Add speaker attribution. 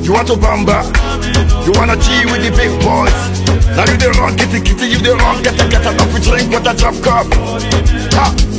Speaker 1: You want to bamba? You wanna G with the big boys? Now you the wrong kitty kitty, you the wrong get a up, we drink with a drop cup. Ha!